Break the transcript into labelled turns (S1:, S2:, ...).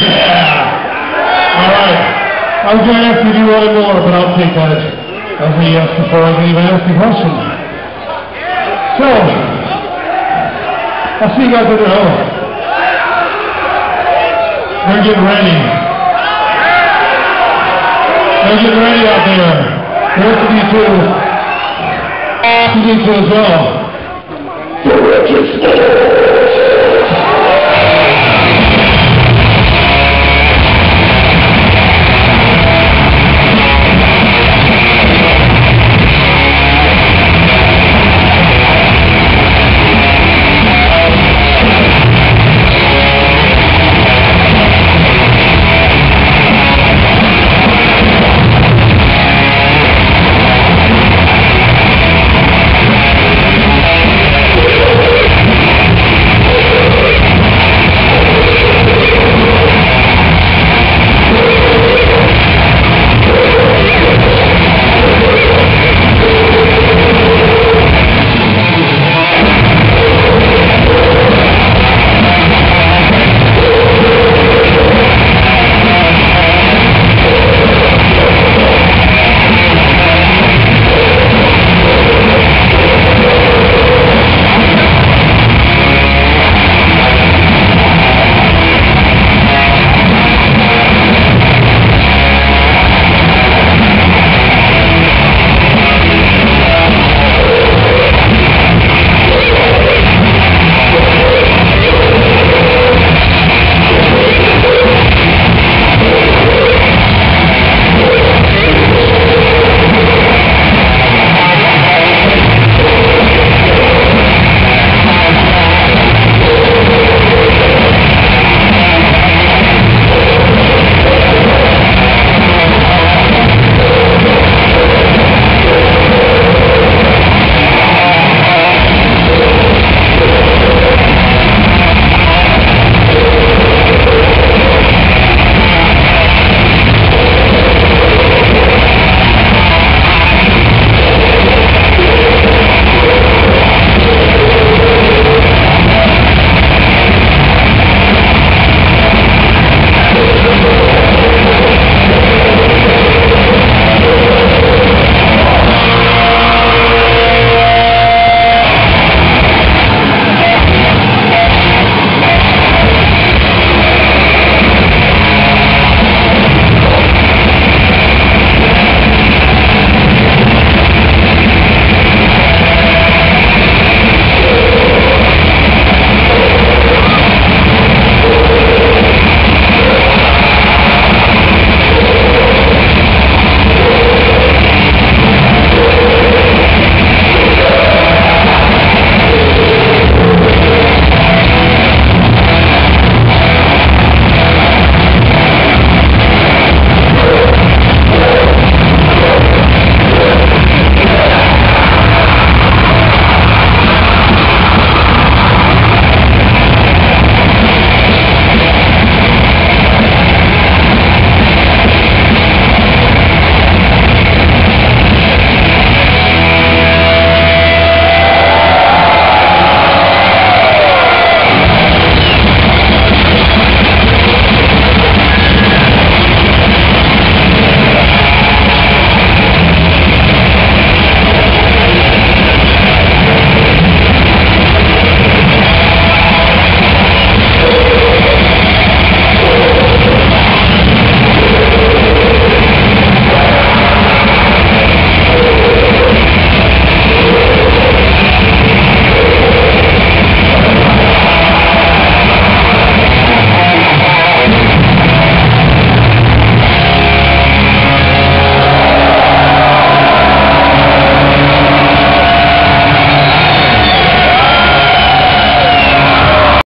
S1: Yeah. All right. I was going to ask you to do one more, but I'll take that as a yes before I can even ask the question. So, I'll see you guys over home. They're getting ready. They're getting ready out there. The rest of you too. You do too as well. The Wretched.